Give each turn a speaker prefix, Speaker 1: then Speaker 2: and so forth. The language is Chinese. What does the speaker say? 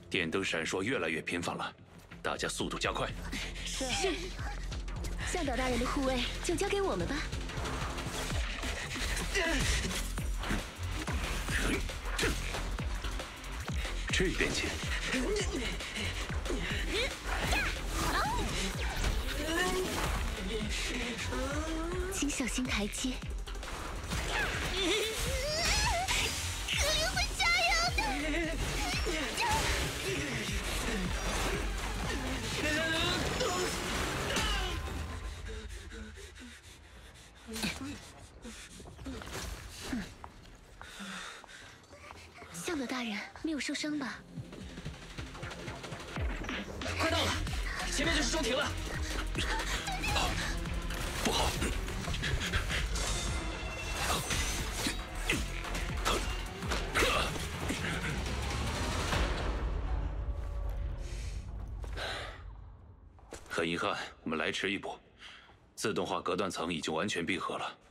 Speaker 1: 电灯闪烁越来越频繁了，大家速度加快。
Speaker 2: 是。向导大人的护卫就交给我们吧。
Speaker 1: 这边请。
Speaker 2: 请小心台阶。可灵会加油的。向导大人没有受伤吧？
Speaker 3: 快到了，前面就是中庭了。
Speaker 1: 不好！很遗憾，我们来迟一步。自动化隔断层已经完全闭合了，